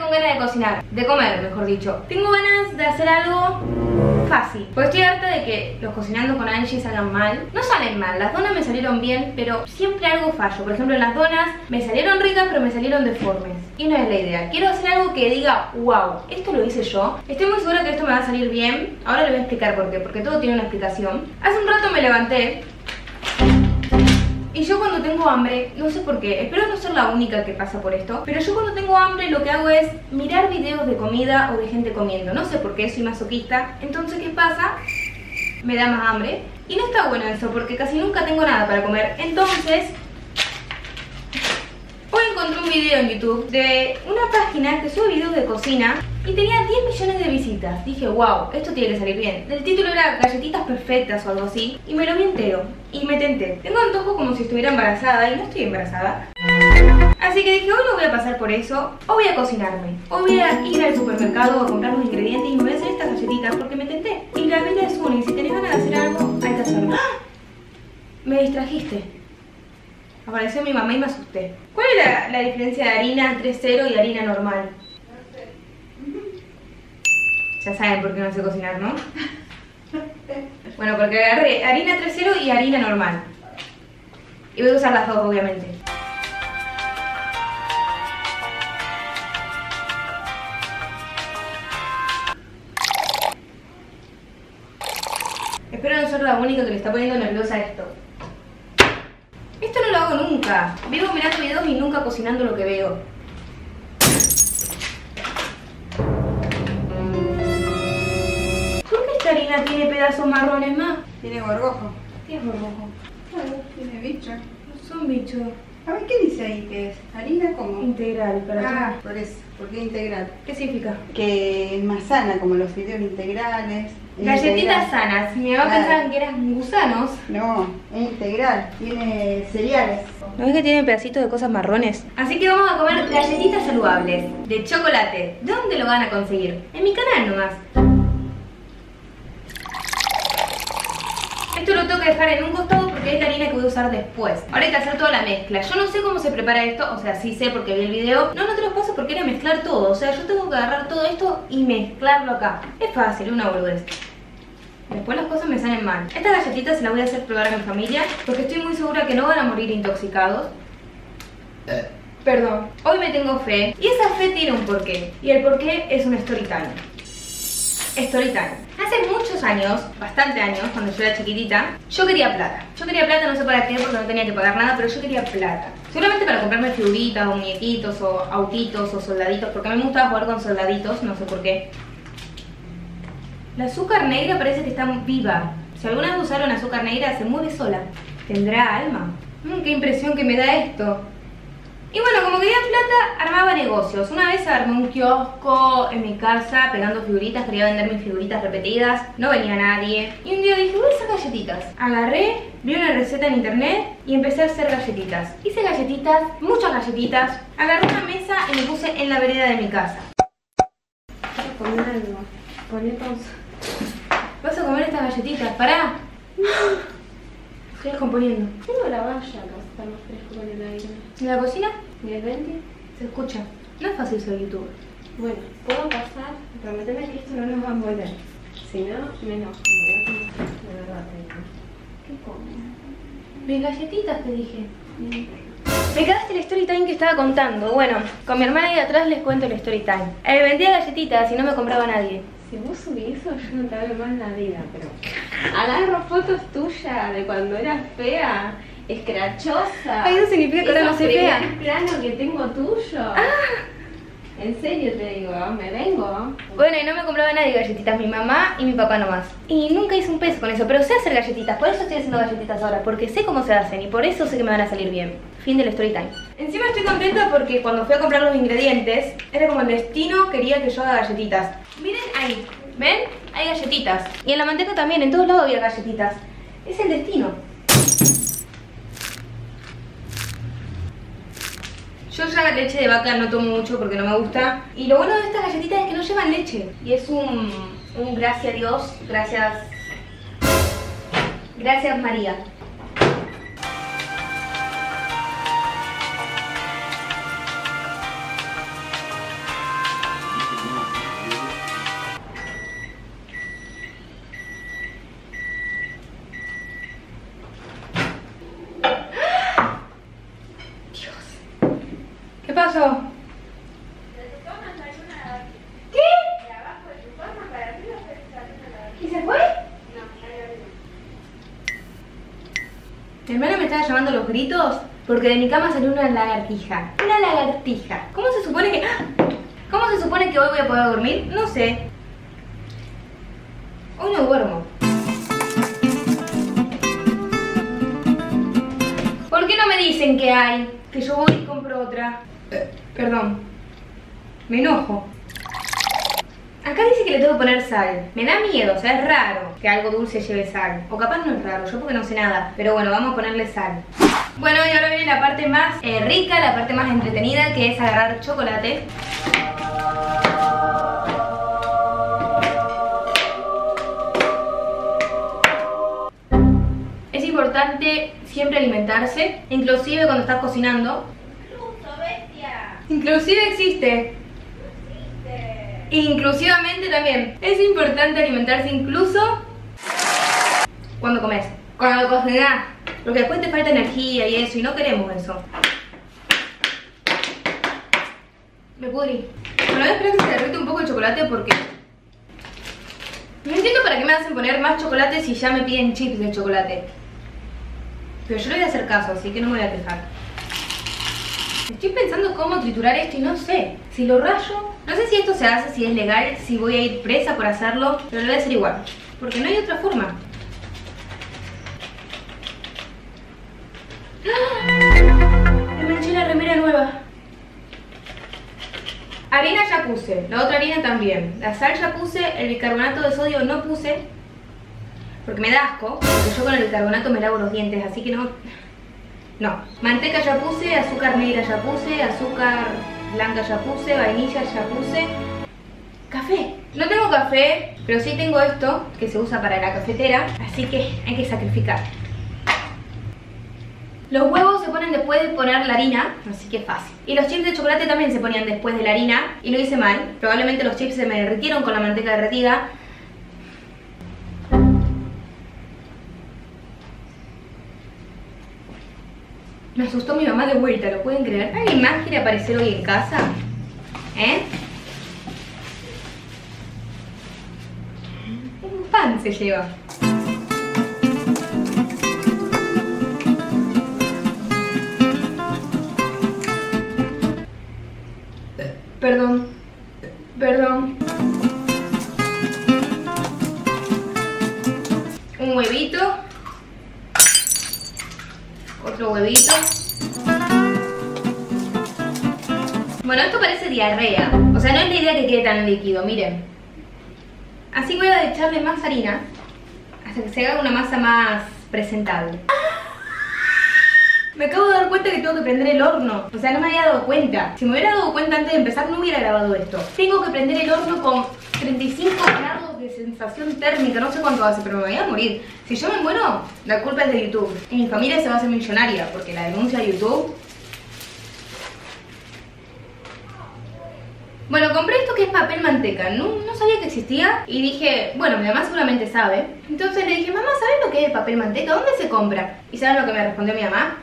con ganas de cocinar, de comer, mejor dicho. Tengo ganas de hacer algo fácil, porque estoy harta de que los cocinando con Angie salgan mal. No salen mal, las donas me salieron bien, pero siempre algo fallo. Por ejemplo, en las donas me salieron ricas, pero me salieron deformes. Y no es la idea. Quiero hacer algo que diga, wow, esto lo hice yo. Estoy muy segura que esto me va a salir bien. Ahora le voy a explicar por qué, porque todo tiene una explicación. Hace un rato me levanté y yo cuando tengo hambre, no sé por qué, espero no ser la única que pasa por esto, pero yo cuando tengo hambre lo que hago es mirar videos de comida o de gente comiendo. No sé por qué, soy masoquista. Entonces, ¿qué pasa? Me da más hambre. Y no está bueno eso, porque casi nunca tengo nada para comer. Entonces, hoy encontré un video en YouTube de una página que sube videos de cocina y tenía 10 millones de visitas. Dije, wow, esto tiene que salir bien. El título era Galletitas Perfectas o algo así. Y me lo vi entero y me tenté. Tengo antojo como si estuviera embarazada y no estoy embarazada. Así que dije, hoy no voy a pasar por eso. Hoy voy a cocinarme. Hoy voy a ir al supermercado a comprar los ingredientes y me voy a hacer estas galletitas porque me tenté. Y la vida es una y si tenés ganas de hacer algo, hay que hacerlo. Me distrajiste. Apareció mi mamá y me asusté. ¿Cuál es la diferencia de harina 3.0 y harina normal? Ya saben por qué no sé cocinar, ¿no? Bueno, porque agarré harina 3.0 y harina normal. Y voy a usar las dos, obviamente. Espero no ser la única que le está poniendo nerviosa a esto. Esto no lo hago nunca. Vivo mirando videos y nunca cocinando lo que veo. ¿Por qué esta harina tiene pedazos marrones más? Tiene gorgojo. ¿Qué es gorgojo? Claro, tiene bicho. No son bichos. A ver, ¿qué dice ahí que es? Harina como... Integral, para Ah, por eso. ¿Por qué integral? ¿Qué significa? Que es más sana, como los fideos integrales. Es Galletitas integral. sanas. Mi mamá Claro. pensaba que eran gusanos. No, es integral. Tiene cereales. ¿No ves que tiene pedacitos de cosas marrones? Así que vamos a comer galletitas saludables de chocolate. ¿Dónde lo van a conseguir? En mi canal nomás. Esto lo tengo que dejar en un costado porque es la harina que voy a usar después. Ahora hay que hacer toda la mezcla. Yo no sé cómo se prepara esto, o sea, sí sé porque vi el video. No te los paso porque era mezclar todo. O sea, yo tengo que agarrar todo esto y mezclarlo acá. Es fácil, una boludez. Después las cosas me salen mal. Estas galletitas se las voy a hacer probar a mi familia porque estoy muy segura que no van a morir intoxicados. Perdón. Hoy me tengo fe. Y esa fe tiene un porqué. Y el porqué es un story time. Story time. Hace muchos años, bastante años, cuando yo era chiquitita, yo quería plata. Yo quería plata, no sé para qué, porque no tenía que pagar nada, pero yo quería plata. Seguramente para comprarme figuritas o muñequitos o autitos o soldaditos, porque a mí me gustaba jugar con soldaditos, no sé por qué. La azúcar negra parece que está viva. Si alguna vez usaron azúcar negra, se mueve sola. ¿Tendrá alma? Qué impresión que me da esto. Y bueno, como quería plata, armaba negocios. Una vez armé un kiosco en mi casa pegando figuritas, quería vender mis figuritas repetidas, no venía nadie. Y un día dije, voy a hacer galletitas. Agarré, vi una receta en internet y empecé a hacer galletitas. Hice galletitas, muchas galletitas. Agarré una mesa y me puse en la vereda de mi casa. Quiero comer algo. Poné pausa. ¿Vas a comer estas galletitas? ¡Pará! Estoy descomponiendo. Tengo la valla acá, está más fresco con el aire. ¿En la cocina? ¿Y el venti? Se escucha. No es fácil ser youtuber. Bueno, puedo pasar, prometeme que esto no nos va a envolver. Si no, me enojo, me voy a comer. De verdad te digo. ¿Qué comes? Mis galletitas te dije. Me quedaste el story time que estaba contando. Bueno, con mi hermana ahí atrás les cuento el story time. Vendía galletitas y no me compraba nadie. Si vos subís eso, yo no te hablo más en la vida, pero... Agarro fotos tuyas de cuando eras fea, escrachosa. Ay, eso significa que ahora no soy fea. El plano que tengo tuyo. En serio te digo, me vengo. Bueno, y no me compraba nadie galletitas, mi mamá y mi papá nomás. Y nunca hice un peso con eso, pero sé hacer galletitas. Por eso estoy haciendo galletitas ahora, porque sé cómo se hacen y por eso sé que me van a salir bien. Fin del story time. Encima estoy contenta porque cuando fui a comprar los ingredientes, era como el destino quería que yo haga galletitas. Miren ahí, ¿ven? Hay galletitas. Y en la manteca también, en todos lados había galletitas. Es el destino. Yo ya leche de vaca no tomo mucho porque no me gusta. Y lo bueno de estas galletitas es que no llevan leche. Y es un gracias a Dios, gracias María. ¿Qué pasó? ¿Qué? ¿Y se fue? Mi hermana me estaba llamando a los gritos porque de mi cama salió una lagartija. Una lagartija. ¿Cómo se supone que hoy voy a poder dormir? No sé. Hoy no duermo. ¿Por qué no me dicen que hay? Que yo voy y compro otra. Perdón. Me enojo. Acá dice que le tengo que poner sal. Me da miedo, o sea, es raro que algo dulce lleve sal. O capaz no es raro, yo porque no sé nada. Pero bueno, vamos a ponerle sal. Bueno, y ahora viene la parte más rica, la parte más entretenida, que es agarrar chocolate. Es importante siempre alimentarse, inclusive cuando estás cocinando. Incluso, bestia. Inclusive existe. Inclusivamente también. Es importante alimentarse incluso cuando comes, cuando cocinas, porque después te falta energía y eso, y no queremos eso. Me pudrí. Bueno, voy a esperar que se derrite un poco el chocolate porque no entiendo para qué me hacen poner más chocolate si ya me piden chips de chocolate. Pero yo le voy a hacer caso, así que no me voy a quejar. Estoy pensando cómo triturar esto y no sé. Si lo rayo, no sé si esto se hace, si es legal, si voy a ir presa por hacerlo, pero lo voy a hacer igual, porque no hay otra forma. ¡Ah! Me manché la remera nueva. Harina ya puse, la otra harina también. La sal ya puse, el bicarbonato de sodio no puse, porque me da asco, porque yo con el bicarbonato me lavo los dientes, así que no. Manteca ya puse, azúcar negra ya puse, azúcar blanca ya puse, vainilla ya puse. Café. No tengo café, pero sí tengo esto que se usa para la cafetera, así que hay que sacrificar. Los huevos se ponen después de poner la harina, así que es fácil. Y los chips de chocolate también se ponían después de la harina, y lo hice mal. Probablemente los chips se me derritieron con la manteca derretida. Me asustó mi mamá de vuelta, ¿lo pueden creer? ¿Alguien más quiere aparecer hoy en casa? Un pan se lleva. Perdón. Un huevito. Otro huevito. Bueno, esto parece diarrea. O sea, no es la idea que quede tan líquido, miren. Así voy a echarle más harina hasta que se haga una masa más presentable. Me acabo de dar cuenta que tengo que prender el horno. O sea, no me había dado cuenta. Si me hubiera dado cuenta antes de empezar, no hubiera grabado esto. Tengo que prender el horno con 35 grados de sensación térmica. No sé cuánto hace, pero me voy a morir. Si yo me muero, la culpa es de YouTube. Y mi familia se va a hacer millonaria porque la denuncia de YouTube. Bueno, compré esto que es papel manteca. No sabía que existía. Y dije, bueno, mi mamá seguramente sabe. Entonces le dije, mamá, ¿sabes lo que es el papel manteca? ¿Dónde se compra? ¿Y saben lo que me respondió mi mamá?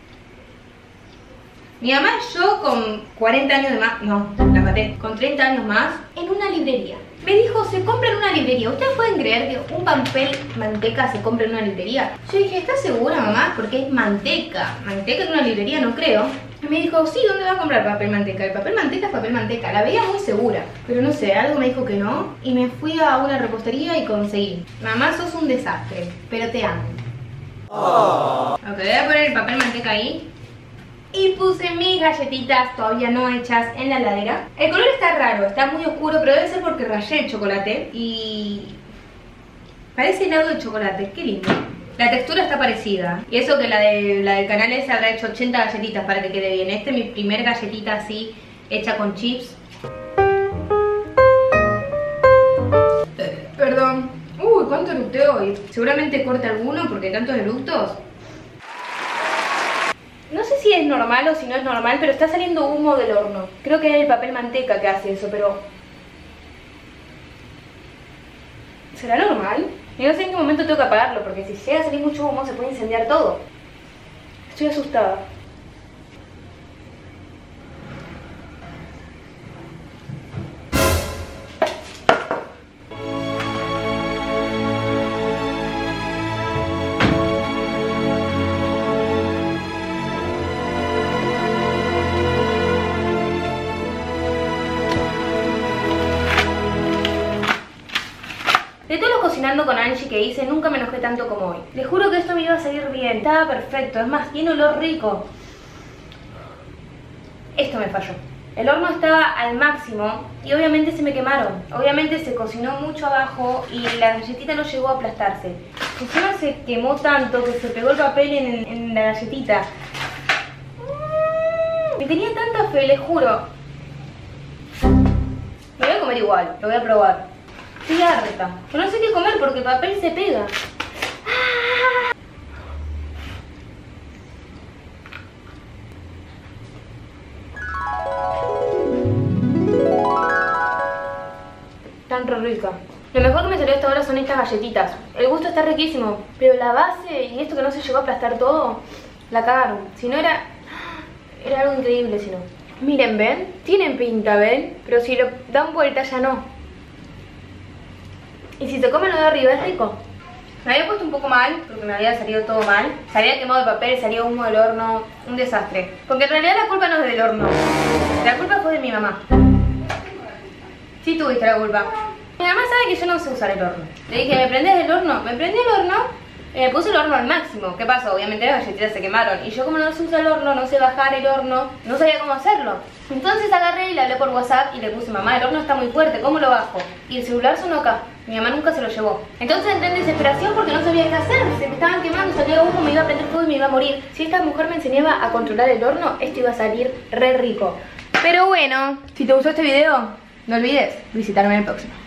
Mi mamá y yo con 40 años de más, no, la maté, con 30 años más, en una librería. Me dijo, se compra en una librería. ¿Ustedes pueden creer que un papel manteca se compra en una librería? Yo dije, ¿estás segura, mamá? Porque es manteca. Manteca en una librería no creo. Y me dijo, sí, ¿dónde va a comprar papel manteca? El papel manteca es papel manteca. La veía muy segura. Pero no sé, algo me dijo que no. Y me fui a una repostería y conseguí. Mamá, sos un desastre, pero te amo. Ok, voy a poner el papel manteca ahí. Y puse mis galletitas todavía no hechas en la heladera. El color está raro, está muy oscuro, pero debe ser porque rayé el chocolate. Y parece helado de chocolate, qué lindo. La textura está parecida. Y eso que la del canal ese habrá hecho 80 galletitas para que quede bien. Esta es mi primer galletita así, hecha con chips. Perdón. Uy, cuánto eructeo hoy. Seguramente corte alguno porque tantos eructos. No sé si es normal o si no es normal, pero está saliendo humo del horno. Creo que es el papel manteca que hace eso, pero... ¿será normal? Y no sé en qué momento tengo que apagarlo, porque si llega a salir mucho humo se puede incendiar todo. Estoy asustada. cocinando con Angie que hice, nunca me enojé tanto como hoy. Les juro que esto me iba a salir bien, estaba perfecto, es más, tiene olor rico. Esto me falló. El horno estaba al máximo y obviamente se me quemaron. Obviamente se cocinó mucho abajo y la galletita no llegó a aplastarse. Encima se quemó tanto que se pegó el papel en la galletita. Me tenía tanta fe, les juro. Me voy a comer igual, lo voy a probar. Estoy harta. Yo no sé qué comer porque el papel se pega. Tan re rica. Lo mejor que me salió hasta ahora son estas galletitas. El gusto está riquísimo, pero la base y esto que no se llegó a aplastar todo, la cagaron. Si no era algo increíble, si no. Miren, ¿ven? Tienen pinta, ¿ven? Pero si lo dan vuelta ya no. Y si se comen lo de arriba es rico. Me había puesto un poco mal, porque me había salido todo mal. Se había quemado el papel, salió humo del horno, un desastre. Porque en realidad la culpa no es del horno. La culpa fue de mi mamá. Sí tuviste la culpa. Mi mamá sabe que yo no sé usar el horno. Le dije, ¿me prendés el horno? Me prendí el horno, me puse el horno al máximo. ¿Qué pasó? Obviamente las galletitas se quemaron. Y yo como no sé usar el horno, no sé bajar el horno, no sabía cómo hacerlo. Entonces agarré y le hablé por WhatsApp y le puse, mamá, el horno está muy fuerte, ¿cómo lo bajo? Y el celular sonó acá. Mi mamá nunca se lo llevó. Entonces entré en desesperación porque no sabía qué hacer. Se me estaban quemando, salía humo, me iba a prender fuego y me iba a morir. Si esta mujer me enseñaba a controlar el horno, esto iba a salir re rico. Pero bueno, si te gustó este video, no olvides visitarme en el próximo.